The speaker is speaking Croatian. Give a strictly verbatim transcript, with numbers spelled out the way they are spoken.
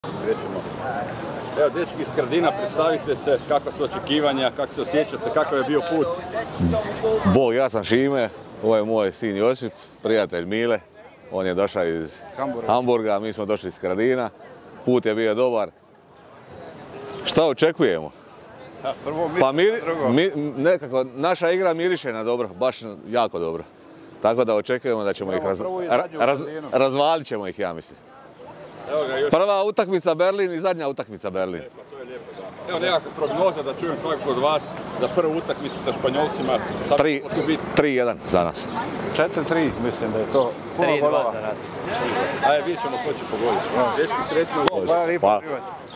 Evo, dečki iz Skradina, predstavite se, kakva su očekivanja, kako se osjećate, kakav je bio put? Bog, ja sam Šime, ovo je moj sin Josip, prijatelj Mile. On je došao iz Hamburga, Hamburga mi smo došli iz Skradina. Put je bio dobar. Šta očekujemo? Ja, prvo mi, pa mir, drugo. Mi, nekako, naša igra miriše na dobro, baš jako dobro. Tako da očekujemo da ćemo prvo, ih raz, raz, razvalit ćemo ih, ja mislim. Evo ga, još... Prva utakmica Berlin i zadnja utakmica Berlin. E, pa to je lijepo, da. Evo nekakva prognoza da čujem svakako od vas za prvu utakmicu sa Španjolcima. tri jedan za nas. četiri tri mislim da je to puno tri dva golova za nas. Ajde, vidjet ćemo ko će pogoditi. Dečki, sretno. Hvala.